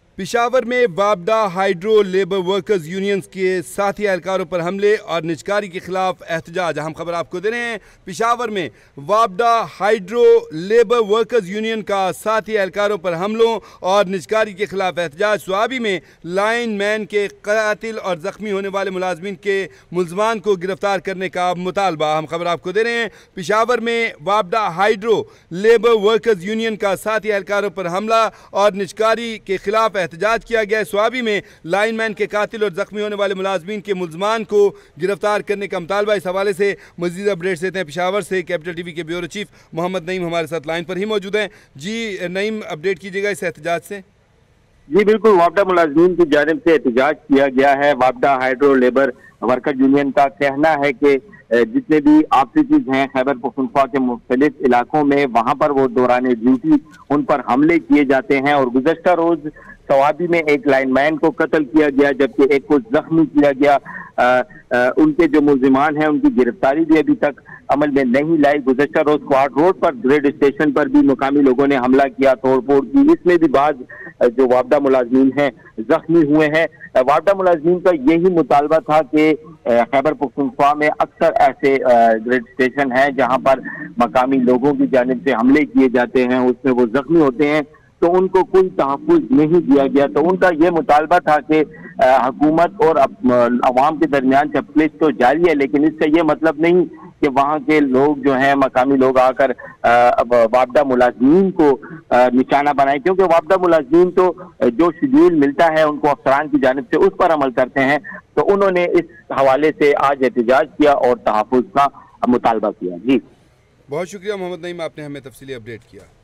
पेशावर में वापडा hydro labour workers unions के साथी एहलकारों पर हमले और निजकारी के खिलाफ एहतजाज। हम खबर आपको दे रहे हैं, पेशावर में वापडा हाइड्रो लेबर वर्कर्स यूनियन का साथी एहलकारों पर हमलों और निजकारी के खिलाफ एहतजाज। स्वाबी में लाइन मैन के कातिल और ज़ख्मी होने वाले मुलाजमीन के मुलजमान को गिरफ्तार करने का मुतालबा। हम खबर आपको दे रहे हैं, पेशावर में वापडा हाइड्रो लेबर वर्कर्स यूनियन का साथी एहलकारों पर हमला और निजकारी के खिलाफ एहतजाज किया गया। स्वाबी में लाइनमैन के कातिल और जख्मी होने वाले मुलाजमीन के मुलजमान को गिरफ्तार करने का मुतालबा। इस हवाले से मजीद अपडेट्स देते हैं पेशावर से कैपिटल टीवी के ब्यूरो चीफ मोहम्मद नईम हमारे साथ लाइन पर ही मौजूद हैं। जी नईम, अपडेट कीजिएगा इस एहतजाज से। जी बिल्कुल, वापडा मुलाजमीन की जानिब से एहतजाज किया गया है। वापडा हाइड्रो लेबर वर्कर यूनियन का कहना है कि जितने भी ऑफिस हैं खैबर पख्तूनख्वा के मुख्तलिफ इलाकों में, वहां पर वो दौरान ड्यूटी उन पर हमले किए जाते हैं और गुज़श्ता रोज स्वाबी में एक लाइनमैन को कत्ल किया गया जबकि एक को जख्मी किया गया। उनके जो मुलजिमान हैं उनकी गिरफ्तारी भी अभी तक अमल में नहीं लाई। गुज़श्ता रोज क्वार्ट रोड पर ग्रेड स्टेशन पर भी मुकामी लोगों ने हमला किया, तोड़फोड़ की। इसमें भी बाज जो वापडा मुलाजमीन हैं जख्मी हुए हैं। वापडा मुलाजमीन का यही मुतालबा था कि खैबर पख्तूनख्वा में अक्सर ऐसे ग्रेड स्टेशन हैं जहां पर मकामी लोगों की जानिब से हमले किए जाते हैं, उसमें वो जख्मी होते हैं तो उनको कोई तहफ़्फ़ुज़ नहीं दिया गया। तो उनका ये मुतालबा था कि हुकूमत और अवाम के दरमियान चपलिश तो जारी है, लेकिन इसका ये मतलब नहीं कि वहाँ के लोग जो हैं मकामी लोग आकर वापडा मुलाजमीन को निशाना बनाए, क्योंकि वापडा मुलाजमीन तो जो शेड्यूल मिलता है उनको अफसरान की जानिब से उस पर अमल करते हैं। तो उन्होंने इस हवाले से आज एहतजाज किया और तहफ़्फ़ुज़ का मुतालबा किया। जी बहुत शुक्रिया मोहम्मद नईम, आपने हमें तफसीली अपडेट किया।